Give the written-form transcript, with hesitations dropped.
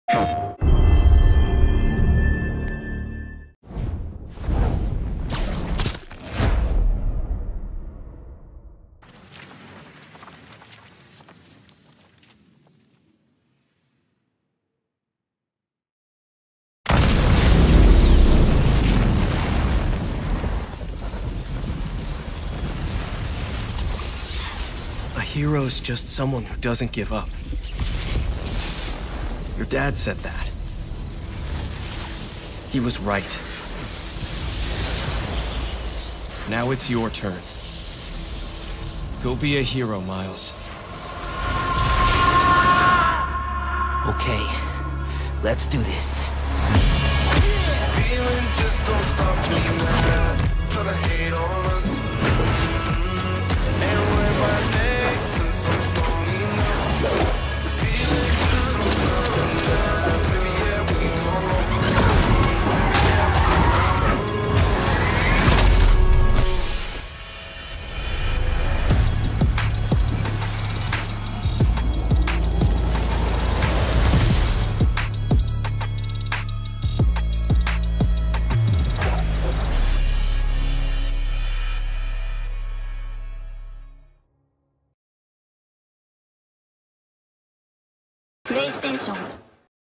A hero's just someone who doesn't give up. Your dad said that. He was right. Now it's your turn. Go be a hero, Miles. Okay, let's do this. Feeling just don't stop doing that. Try to hate on us. And wear my name since I'm strong enough. The feeling just don't stop doing that. Baby, yeah, we can go. PlayStation